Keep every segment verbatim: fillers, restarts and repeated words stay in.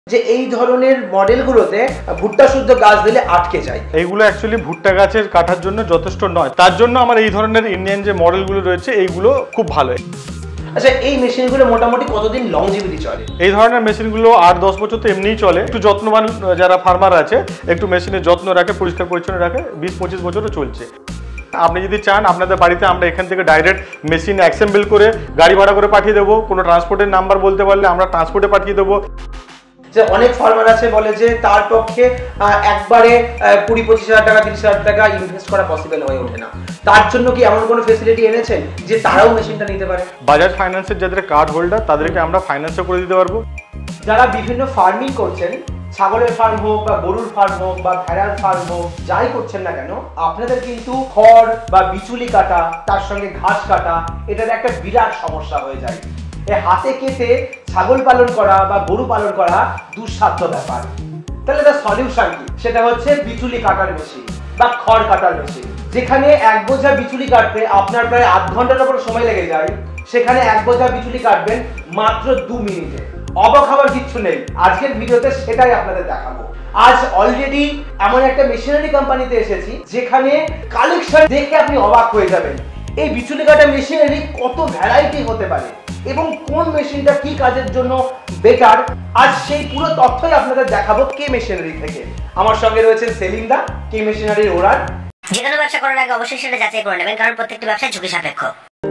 যে এই ধরনের মডেলগুলোতে ভুট্টা শুদ্ধ গাছ দিলে আটকে যায়। এইগুলো অ্যাকচুয়ালি ভুট্টা গাছের কাটার জন্য যথেষ্ট নয়, তার জন্য আমার এই ধরনের ইন্ডিয়ান যে মডেলগুলো রয়েছে এইগুলো খুব ভালো। আচ্ছা, এই মেশিনগুলো মোটামুটি কতদিন লংজিভিটি চলে? এই ধরনের মেশিনগুলো আট দশ বছর তো এমনিই চলে। একটু যত্নবান যারা ফার্মার আছে, একটু মেশিনের যত্ন রাখে, পরিষ্কার পরিচ্ছন্ন রাখে, বিশ পঁচিশ বছরও চলছে। আপনি যদি চান আপনাদের বাড়িতে আমরা এখান থেকে ডাইরেক্ট মেশিন অ্যাসেম্বল করে গাড়ি ভাড়া করে পাঠিয়ে দেবো। কোনো ট্রান্সপোর্টের নাম্বার বলতে পারলে আমরা ট্রান্সপোর্টে পাঠিয়ে দেবো। যে অনেক ফার্মার আছে বলে যে তার পক্ষে একবারে কুড়ি পঁচিশ হাজার টাকা তিরিশ হাজার টাকা ইনভেস্ট করা পসিবল হয়ে ওঠে না, তার জন্য কি এমন কোনো ফেসিলিটি এনেছেন যে তারাও মেশিনটা নিতে পারে? বাজাজ ফাইন্যান্সের যাদের কার্ড হোল্ডার তাদেরকে আমরা ফাইন্যান্সও করে দিতে পারবো। যারা বিভিন্ন ফার্মিং করছেন, ছাগলের ফার্ম হোক বা গরুর ফার্ম হোক বা ভেড়ার ফার্ম হোক, যাই করছেন না কেন, আপনাদের কিন্তু খড় বা বিচুলি কাটা, তার সঙ্গে ঘাস কাটা, এটার একটা বিরাট সমস্যা হয়ে যায়। হাতে কেটে ছাগল পালন করা বা গরু পালন করা দুঃসাধ্য ব্যাপার। তাহলে তার সলিউশন কি? সেটা হচ্ছে বিচুলি কাটার মেশিন বা খড় কাটার মেশিন। যেখানে এক বোঝা বিচুলি কাটতে আপনার প্রায় আধ ঘন্টার উপর সময় লেগে যায়, সেখানে এক বোঝা বিচুলি কাটবেন মাত্র দু মিনিটে। অবাক হওয়ার কিচ্ছু নেই, আজকের ভিডিওতে সেটাই আপনাদের দেখাবো। আজ অলরেডি এমন একটা মেশিনারি কোম্পানিতে এসেছি যেখানে কালেকশন দেখে আপনি অবাক হয়ে যাবেন। এই বিচুলি কাটা মেশিনারি কত ভ্যারাইটি হতে পারে এবং কোন মেশিনটা কি কাজের জন্য বেটার, আজ সেই পুরো তথ্যই আপনাদের দেখাবো কে মেশিনারি থেকে। আমার সঙ্গে রয়েছেন সেলিম দা, কে মেশিনারির ওনার। যে কোনো ব্যবসা করার আগে অবশ্যই সেটা যাচাই করে নেবেন, কারণ প্রত্যেকটি ব্যবসা ঝুঁকি সাপেক্ষ।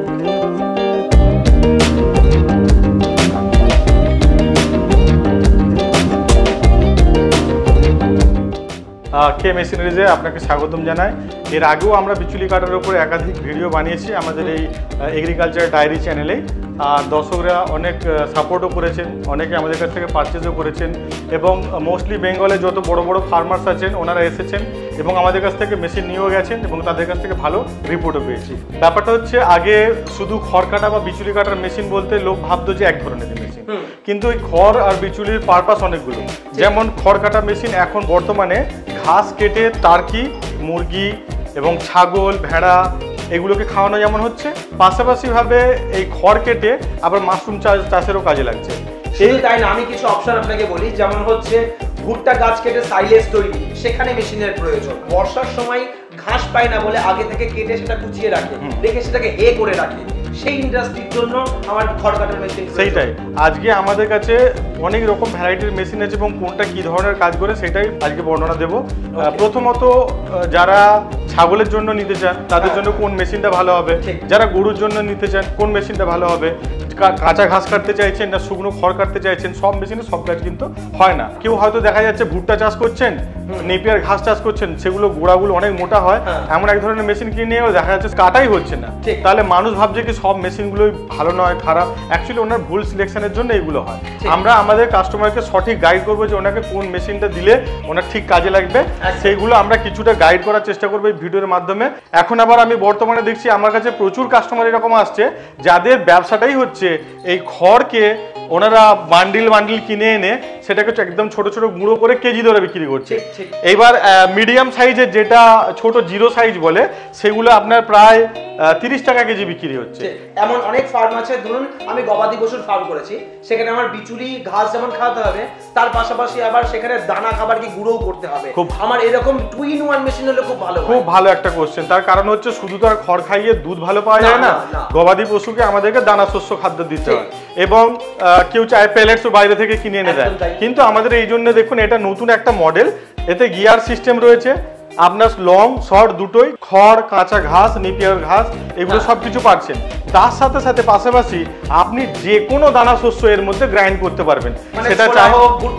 কে মেশিনারিজে আপনাকে স্বাগতম জানাই। এর আগেও আমরা বিচুলি কাটার উপরে একাধিক ভিডিও বানিয়েছি আমাদের এই এগ্রিকালচার ডায়েরি চ্যানেলে, আর দর্শকরা অনেক সাপোর্টও করেছেন, অনেকে আমাদের কাছ থেকে পারচেজও করেছেন এবং মোস্টলি বেঙ্গলে যত বড় বড় ফার্মার্স আছেন ওনারা এসেছেন এবং আমাদের কাছ থেকে মেশিন নিয়েও গেছেন এবং তাদের কাছ থেকে ভালো রিপোর্টও পেয়েছি। ব্যাপারটা হচ্ছে আগে শুধু খড় কাটা বা বিচুলি কাটার মেশিন বলতে লোক ভাবতো যে এক ধরনের মেশিন, কিন্তু এই খড় আর বিচুলির পারপাস অনেকগুলো। যেমন খড় কাটা মেশিন এখন বর্তমানে ঘাস কেটে টার্কি, মুরগি এবং ছাগল, ভেড়া এগুলোকে খাওয়ানো যেমন হচ্ছে, পাশাপাশিভাবে এই খড় কেটে আবার মাশরুম চাষ চাষেরও কাজে লাগছে। সেই তাই না, আমি কিছু অপশন আপনাকে বলি, যেমন হচ্ছে ভুট্টা গাছ কেটে সাইলেজ তৈরি, সেখানে মেশিনের প্রয়োজন। বর্ষার সময় ঘাস পায় না বলে আগে থেকে কেটে সেটা কুচিয়ে রাখে, রেখে সেটাকে হে করে রাখে, সেই ইন্ডাস্ট্রির জন্য আমার খড় কাটার মেশিন। সেইটাই আজকে আমাদের কাছে অনেক রকম ভ্যারাইটির মেশিন আছে এবং কোনটা কি ধরনের কাজ করে সেটাই আজকে বর্ণনা দেব। প্রথমত যারা ছাগলের জন্য নিতে চান তাদের জন্য কোন মেশিনটা ভালো হবে, যারা গরুর জন্য নিতে চান কোন মেশিনটা ভালো হবে, কাঁচা ঘাস কাটতে চাইছেন না শুকনো খড় কাটতে চাইছেন, সব মেশিনে সব কাজ কিন্তু হয় না। কেউ হয়তো দেখা যাচ্ছে ভুট্টা চাষ করছেন, নেপিয়ার ঘাস চাষ করছেন, সেগুলো গোড়াগুলো অনেক মোটা হয়, এমন এক ধরনের মেশিন কিনে নিয়েও দেখা যাচ্ছে কাটাই হচ্ছে না। তাহলে মানুষ ভাবছে কি সব মেশিনগুলোই ভালো নয়, খারাপ। অ্যাকচুয়ালি ওনার ভুল সিলেকশনের জন্য এইগুলো হয়। আমরা আমাদের কাস্টমারকে সঠিক গাইড করবো যে ওনাকে কোন মেশিনটা দিলে ওনার ঠিক কাজে লাগবে, সেইগুলো আমরা কিছুটা গাইড করার চেষ্টা করবো এই ভিডিওর মাধ্যমে। এখন আবার আমি বর্তমানে দেখছি আমার কাছে প্রচুর কাস্টমার এরকম আসছে যাদের ব্যবসাটাই হচ্ছে এই খড়কে ওনারা বান্ডিল বান্ডিল কিনে এনে সেটাকে একদম ছোট ছোট গুঁড়ো করে কেজি ধরে বিক্রি করছে। এইবার মিডিয়াম সাইজের যেটা ছোট জিরো সাইজ বলে সেগুলো আপনার প্রায় তিরিশ টাকা কেজি বিক্রি হচ্ছে। এমন অনেক ফার্ম আছে, ধরুন আমি গবাদি পশুর ফার্ম করেছি, সেখানে আমার বিচুলি ঘাস যেমন খাওয়াতে হবে তার পাশাপাশি আবার সেখানে দানা খাবার কি গুঁড়োও করতে হবে। খুব আমার এরকম টু ইন ওয়ান মেশিন হলে খুব ভালো। খুব ভালো একটা কোশ্চেন। তার কারণ হচ্ছে শুধু তো আর খড় খাইয়ে দুধ ভালো পাওয়া যায় না, গবাদি পশুকে আমাদেরকে দানা শস্য খাদ্য দিতে হয় এবং কেউ চায় প্যালেটস বাইরে থেকে কিনে এনে দেয়। কিন্তু আমাদের এই জন্য দেখুন এটা নতুন একটা মডেল, এতে গিয়ার সিস্টেম রয়েছে, আপনার লং শর্ট দুটোই, খড়, কাঁচা ঘাস, নেপিয়ার ঘাস এগুলো সবকিছু পাচ্ছেন। তার সাথে সাথে পাশাপাশি আপনি যে কোনো দানা শস্য এর মধ্যে গ্রাইন্ড করতে পারবেন, সেটা চাই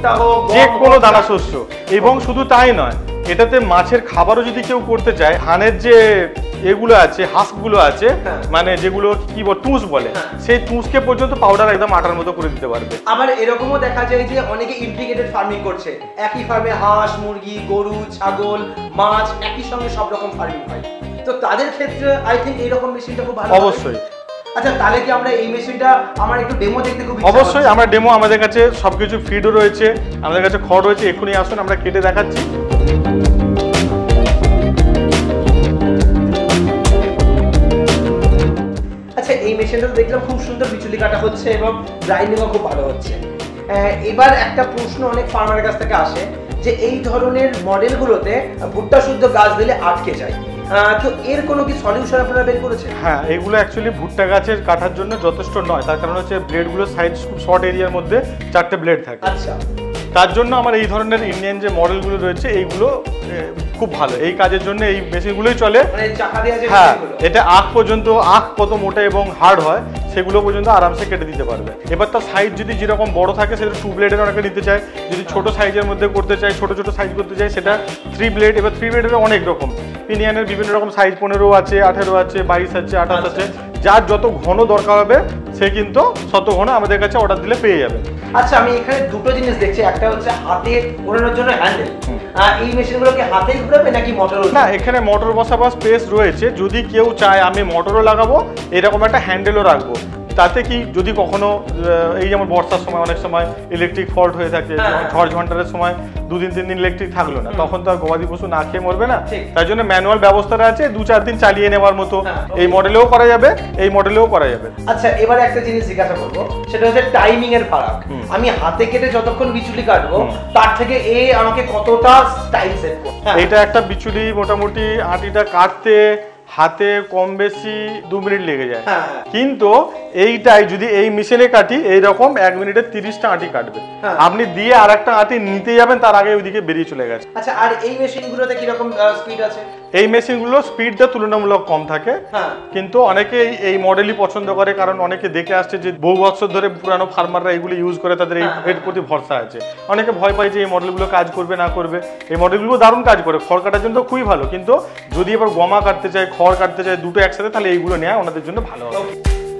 যে কোনো দানা শস্য। এবং শুধু তাই নয়, এটাতে মাছের খাবারও যদি কেউ করতে চায়, ধানের যে এগুলো আছে হাঁসগুলো আছে, মানে যেগুলো কি বল টুস বলে, সেই টুসকে পর্যন্ত পাউডার একদম আটার মতো করে দিতে পারবে। আবার এরকমও দেখা যায় যে অনেকে ইন্টিগ্রেটেড ফার্মিং করছে, একই ফার্মে হাঁস, মুরগি, গরু, ছাগল, মাছ একই সঙ্গে সব রকম ফার্মিং হয়, তো তাদের ক্ষেত্রে আই থিঙ্ক এইরকম মেশিনটা খুব ভালো। অবশ্যই। আচ্ছা, তাহলে কি আমরা এই মেশিনটা আমার একটু ডেমো দেখতে খুব অবশ্যই আমরা ডেমো, আমাদের কাছে সবকিছু ফিডও রয়েছে, আমাদের কাছে খড় রয়েছে, এখনই আসুন আমরা কেটে দেখাচ্ছি। আচ্ছা, এই মেশিনটা দেখলাম খুব সুন্দর বিচুলি কাটা হচ্ছে এবং গ্রাইন্ডিংও খুব ভালো হচ্ছে। এবার একটা প্রশ্ন অনেক ফার্মারের কাছ থেকে আসে যে এই ধরনের মডেলগুলোতে ভুট্টা শুদ্ধ গাছ দিলে আটকে যায়, তো এর কোনো কি সলিউশন আপনারা বের করেছেন? হ্যাঁ, এগুলো অ্যাকচুয়ালি ভুট্টা গাছের কাটার জন্য যথেষ্ট নয়, তার কারণ হচ্ছে ব্লেডগুলো সাইজ খুব শর্ট এরিয়ার মধ্যে চারটে ব্লেড থাকে। আচ্ছা, তার জন্য আমার এই ধরনের ইন্ডিয়ান যে মডেলগুলো রয়েছে এইগুলো খুব ভালো, এই কাজের জন্য এই মেশিনগুলোই চলে। হ্যাঁ, এটা আখ পর্যন্ত, আখ কত মোটা এবং হার্ড হয় সেগুলো পর্যন্ত আরামসে কেটে দিতে পারবে। এবার তার সাইজ যদি যেরকম বড় থাকে সেটা টু ব্লেডের অনেকে নিতে চায়, যদি ছোট সাইজের মধ্যে করতে চায়, ছোট ছোট সাইজ করতে চায় সেটা থ্রি ব্লেড। এবার থ্রি ব্লেডের অনেক রকম পিনিয়ানের বিভিন্ন রকম সাইজ, পনেরো আছে, আঠেরো আছে, বাইশ আছে, আঠাশ আছে, যার যত ঘন দরকার হবে সে কিন্তু তত ঘন আমাদের কাছে অর্ডার দিলে পেয়ে যাবে। আচ্ছা, আমি এখানে দুটো জিনিস দেখছি, একটা হচ্ছে হাতে ঘোরানোর জন্য হ্যান্ডেল, এই মেশিনগুলোকে হাতেই ঘোরাবে নাকি মোটর? না, এখানে মোটর বসাবার স্পেস রয়েছে, যদি কেউ চায় আমি মোটরও লাগাবো এরকম একটা হ্যান্ডেলও রাখবো, তাতে কি যদি কখনো এই যেমন বর্ষার সময় অনেক সময় ইলেকট্রিক ফল্ট হয়ে থাকে, ঝড় ঝন্টারের সময় দুদিন তিন দিন ইলেকট্রিক থাকলো না, তখন তো আর গবাদি পশু না খেয়ে মরবে না, তাই জন্য ম্যানুয়াল ব্যবস্থাটা আছে, দু চার দিন চালিয়ে নেওয়ার মতো এই মডেলেও করা যাবে, এই মডেলেও করা যাবে। আচ্ছা, এবার একটা জিনিস জিজ্ঞাসা করবো, সেটা হচ্ছে টাইমিং এর ফারাক। আমি হাতে কেটে যতক্ষণ বিচুলি কাটবো তার থেকে এ আমাকে কতটা টাইম সেভ করবে? এটা একটা বিচুলি মোটামুটি আটিটা কাটতে হাতে কম বেশি দু মিনিট লেগে যায়, কিন্তু এইটাই যদি এই মেশিনে কাটি এইরকম এক মিনিটে তিরিশটা আটি কাটবে। আপনি দিয়ে আর একটা আটি নিতে যাবেন তার আগে ওইদিকে বেরিয়ে চলে গেছে। আচ্ছা, আর এই মেশিনগুলোতে কিরকম স্পিড আছে? এই মেশিনগুলো স্পিডটা তুলনামূলক কম থাকে, কিন্তু অনেকে এই মডেলই পছন্দ করে, কারণ অনেকে দেখে আসছে যে বহু বছর ধরে পুরানো ফার্মাররা এগুলো ইউজ করে, তাদের এই এর প্রতি ভরসা আছে। অনেকে ভয় পায় যে এই মডেলগুলো কাজ করবে না করবে, এই মডেলগুলো দারুণ কাজ করে, খড় কাটার জন্য খুবই ভালো, কিন্তু যদি এবার গমা কাটতে চায়, খড় কাটতে চায় দুটো একসাথে, তাহলে এইগুলো নেওয়া ওনাদের জন্য ভালো হবে।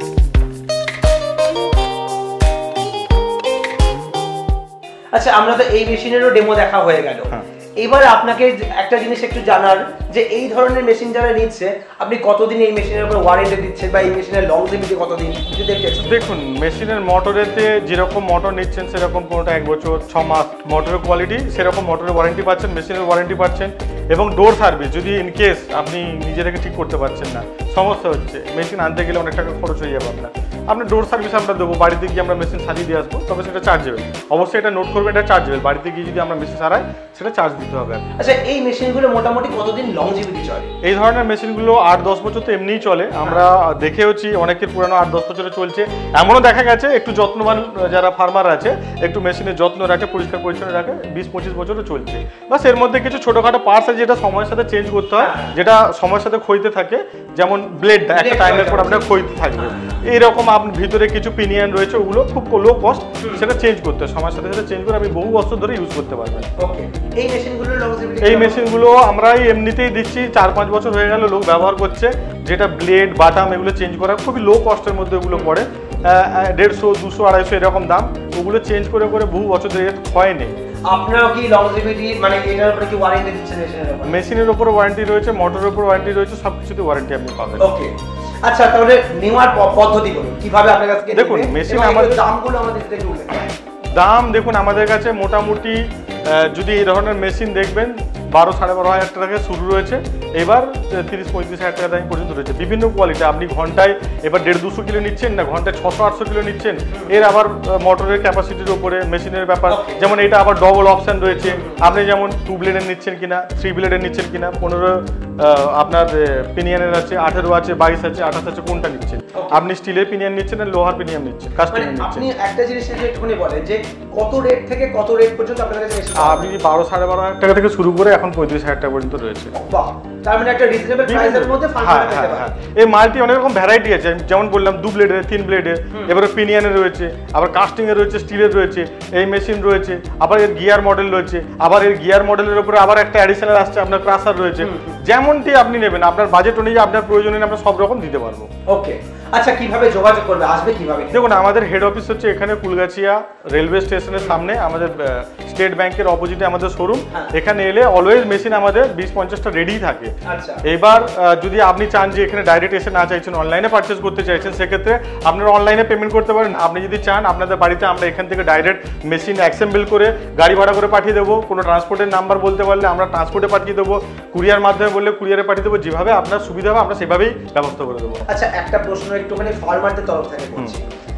আচ্ছা, আমরা তো এই মেশিনেরও ডেমো দেখা হয়ে গেল, এবার আপনাকে একটা জিনিস একটু জানার যে এই ধরনের মেশিন যারা নিচ্ছে আপনি কতদিন এই মেশিনের উপর ওয়ারেন্টি দিচ্ছেন বা এই মেশিনের লংজিভিটি কতদিন যদি দেখেছেন? দেখুন, মেশিনের মোটরেতে যেরকম মোটর নিচ্ছেন সেরকম কোনোটা এক বছর ছ মাস মোটরের কোয়ালিটি, সেরকম মোটরের ওয়ারেন্টি পাচ্ছেন, মেশিনের ওয়ারেন্টি পাচ্ছেন। এবং ডোর সার্ভিস যদি ইন কেস আপনি নিজে থেকে ঠিক করতে পারছেন না, সমস্যা হচ্ছে, মেশিন আনতে গেলে অনেক টাকা খরচ হয়ে যাবে আপনার, আপনার ডোর সার্ভিস আমরা দেবো, বাড়িতে গিয়ে আমরা মেশিন সারিয়ে দিয়ে আসবো, তবে সেটা চার্জেবল। অবশ্যই এটা নোট করবে, এটা চার্জেবল, বাড়িতে গিয়ে যদি আমরা মেশিন সারাই সেটা চার্জ দিতে হবে। আচ্ছা, এই মেশিনগুলো মোটামুটি কতদিন লংজিভিটি চলে? এই ধরনের মেশিনগুলো আট দশ বছর তো এমনিই চলে, আমরা দেখেওছি অনেকের পুরানো আট দশ বছরে চলছে। এমনও দেখা গেছে একটু যত্নবান যারা ফার্মার আছে, একটু মেশিনের যত্ন রাখে, পরিষ্কার পরিচ্ছন্ন রাখে, বিশ পঁচিশ বছরও চলছে। বাস এর মধ্যে কিছু ছোটোখাটো পার্টস আছে যেটা সময়ের সাথে চেঞ্জ করতে হয়, যেটা সময়ের সাথে ক্ষয়তে থাকে, যেমন ব্লেডটা একটা টাইমের পর আপনার ক্ষয়তে থাকবে, এইরকম আপনার ভিতরে কিছু পিনিয়ান রয়েছে, ওগুলো খুব লো কস্ট, সেটা চেঞ্জ করতে হয়, সময়ের সাথে সাথে চেঞ্জ করে আপনি বহু বছর ধরে ইউজ করতে পারবেন। এই মেশিনগুলো এই মেশিনগুলো আমরাই এমনিতেই দিচ্ছি, চার পাঁচ বছর হয়ে গেল লোক ব্যবহার করছে, যেটা ব্লেড বাটাম এগুলো চেঞ্জ করা খুবই লো কস্টের মধ্যে ওগুলো পড়ে, দেড়শো দুশো আড়াইশো এরকম দাম, ওগুলো চেঞ্জ করে করে বহু বছর ধরে হয় নেই। আপনারা কি লংজিভিটি মানে এটার উপরে কি ওয়ারেন্টি দিচ্ছেন? মেশিনের উপর ওয়ারেন্টি রয়েছে, মোটরের উপর ওয়ারেন্টি রয়েছে, সবকিছুতে ওয়ারেন্টি আপনি পাবেন। ওকে, আচ্ছা, তাহলে নেওয়ার পদ্ধতি বলুন কিভাবে আপনার কাছে দেখুন মেশিন আমাদের দামগুলো আমাদের থেকে উল্লেখ করুন। দাম দেখুন আমাদের কাছে মোটামুটি যদি এই ধরনের মেশিন দেখবেন বারো সাড়ে বারো হাজার টাকা থেকে শুরু রয়েছে, এবার তিরিশ পঁয়ত্রিশ হাজার টাকা দাম পর্যন্ত রয়েছে, বিভিন্ন কোয়ালিটি। আপনি ঘন্টায় এবার দেড় দুশো কিলো নিচ্ছেন না ঘন্টায় ছশো আটশো কিলো নিচ্ছেন, এর আবার মোটরের ক্যাপাসিটির উপরে মেশিনের ব্যাপার, যেমন এটা আবার ডবল অপশান রয়েছে, আপনি যেমন টু ব্লেডের নিচ্ছেন কিনা, থ্রি ব্লেডের নিচ্ছেন কিনা, পনেরো আপনার পিনিয়ানের আছে, আঠেরো আছে, বাইশ আছে, আঠাশ আছে, কোনটা নিচ্ছেন আপনি? স্টিলের পিনিয়ান নিচ্ছেন না লোহার পিনিয়ান নিচ্ছেন, কাস্টিং নিচ্ছেন? আপনি একটা জিনিস একটুখানি বলেন যে কত রেট থেকে কত রেট পর্যন্ত আপনাদের কাছে মেশিন? আপনি বারো সাড়ে বারো হাজার টাকা থেকে শুরু করে এখন পঁয়ত্রিশ হাজার টাকা পর্যন্ত রয়েছে। বাহ, তার মানে একটা রিজনেবল প্রাইসের মধ্যে ফার্মার পেতে পারে। এই মাল্টি অনেক রকম ভ্যারাইটি আছে, যেমন বললাম দু ব্লেডের, তিন ব্লেডের, এবারে পিনিয়ানের রয়েছে, আবার কাস্টিং এর রয়েছে, স্টিলের রয়েছে, এই মেশিন রয়েছে, আবার এর গিয়ার মডেল রয়েছে, আবার এর গিয়ার মডেলের উপরে আবার একটা অ্যাডিশনাল আসছে আপনার ক্রাসার রয়েছে, যেমনটি আপনি নেবেন আপনার বাজেট অনুযায়ী আপনার প্রয়োজন আমরা সব রকম দিতে পারবো। ওকে, আচ্ছা, কিভাবে যোগাযোগ করবে, আসবে কিভাবে? দেখুন আমাদের হেড অফিস হচ্ছে এখানে কুলগাছিয়া রেলওয়ে স্টেশনের সামনে, আমাদের স্টেট ব্যাংকের অপোজিটে আমাদের শোরুম। এখানে এলে অলওয়েজ মেশিন আমাদের বিশ পঞ্চাশটা রেডি থাকে। এবার যদি আপনি চান যে এখানে ডাইরেক্ট এসে না চাইছেন, অনলাইনে পারচেস করতে চাইছেন, সেক্ষেত্রে আপনারা অনলাইনে পেমেন্ট করতে পারেন। আপনি যদি চান আপনাদের বাড়িতে আমরা এখান থেকে ডাইরেক্ট মেশিন অ্যাসেম্বল করে গাড়ি ভাড়া করে পাঠিয়ে দেবো, কোনো ট্রান্সপোর্টের নাম্বার বলতে পারলে আমরা ট্রান্সপোর্টে পাঠিয়ে দেবো, কুরিয়ার মাধ্যমে বললে কুরিয়ারে পাঠিয়ে দেবো, যেভাবে আপনার সুবিধা হবে আমরা সেভাবেই ব্যবস্থা করে দেবো। আচ্ছা, একটা প্রশ্ন একটুখানি ফার্মারদের তরফ থেকে করছি,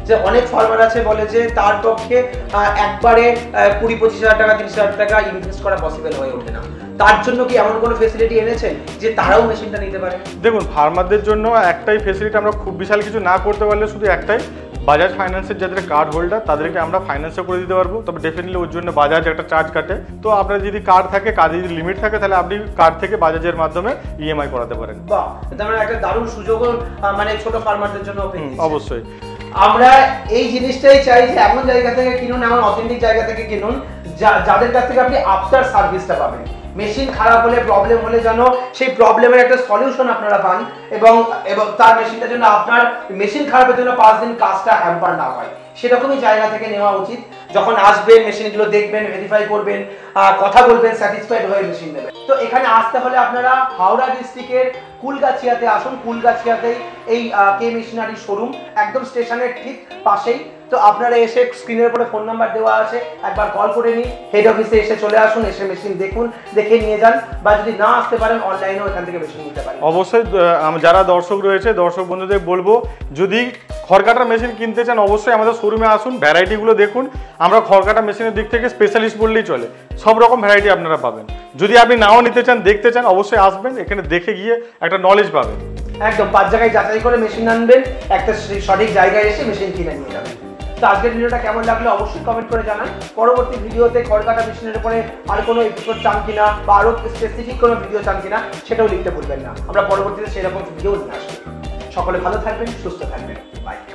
যে অনেক ফার্মার আছে বলে যে তার পক্ষে একবারে কুড়ি পঁচিশ হাজার টাকা তিরিশ হাজার টাকা ইনভেস্ট করা পসিবল হয়ে ওঠে না, তার জন্য কি এমন কোনো ফেসিলিটি এনেছেন যে তারাও মেশিনটা নিতে পারে? দেখুন, ফার্মারদের জন্য একটাই ফেসিলিটি, আমরা খুব বিশাল কিছু না করতে পারলে শুধু একটাই, বাজাজ ফাইন্যান্সের যাদের কার্ড হোল্ডার তাদেরকে আমরা ফাইন্যান্সও করে দিতে পারবো, তবে ডেফিনেটলি ওর জন্য বাজাজ একটা চার্জ কাটে। তো আপনার যদি কার্ড থাকে, কার্ডে যদি লিমিট থাকে, তাহলে আপনি কার্ড থেকে বাজাজের মাধ্যমে ইএমআই করাতে পারেন। বাহ, তার মানে একটা দারুণ সুযোগও মানে ছোট ফার্মারদের জন্য ওপেন। অবশ্যই আমরা এই জিনিসটাই চাই যে এমন জায়গা থেকে কিনুন, এমন অথেন্টিক জায়গা থেকে কিনুন যাদের কাছ থেকে আপনি আফটার সার্ভিসটা পাবেন। মেশিন খারাপ হলে, প্রবলেম হলে যেন সেই প্রবলেমের একটা সলিউশন আপনারা পান, এবং এবং তার মেশিনটার জন্য আপনার মেশিন খারাপের জন্য পাঁচ দিন কাজটা হ্যাম্পার না হয়, সেরকমই জায়গা থেকে নেওয়া উচিত। যখন আসবেন মেশিনগুলো দেখবেন, ভেরিফাই করবেন, কথা বলবেন, স্যাটিসফাইড হয়ে মেশিন নেবেন। তো এখানে আসতে হলে আপনারা হাওড়া ডিস্ট্রিক্টের কুলগাছিয়াতে আসুন। কুলগাছিয়াতেই এই কে মেশিনারি শোরুম, একদম স্টেশনের ঠিক পাশেই। তো আপনারা এসে স্ক্রিনের উপরে ফোন নাম্বার দেওয়া আছে, একবার কল করে নিন, হেড অফিসে এসে চলে আসুন, এসে মেশিন দেখুন, দেখে নিয়ে যান, বা যদি না আসতে পারেন অনলাইনেও এখান থেকে মেশিন নিতে পারেন। অবশ্যই যারা দর্শক রয়েছে, দর্শক বন্ধুদের বলবো, যদি খড়কাটা মেশিন কিনতে চান অবশ্যই আমাদের শোরুমে আসুন, ভ্যারাইটিগুলো দেখুন। আমরা খড়কাটা মেশিনের দিক থেকে স্পেশালিস্ট বললেই চলে, সব রকম ভ্যারাইটি আপনারা পাবেন। যদি আপনি নাও নিতে চান, দেখতে চান, অবশ্যই আসবেন, এখানে দেখে গিয়ে একটা নলেজ পাবেন। একদম পাঁচ জায়গায় যাচাই করে মেশিন আনবেন, একটা সঠিক জায়গায় এসে মেশিন কিনে নিয়ে যাবেন। তো আজকের ভিডিওটা কেমন লাগলো অবশ্যই কমেন্ট করে জানান। পরবর্তী ভিডিওতে খড়কাটা মেশিনের উপরে আর কোনো এপিসোড চান কিনা, বা আরো স্পেসিফিক কোনো ভিডিও চান কিনা, সেটাও লিখতে ভুলবেন না। আমরা পরবর্তীতে সেরকম ভিডিও নিয়ে আসবো। সকলে ভালো থাকবেন, সুস্থ থাকবেন, বাই।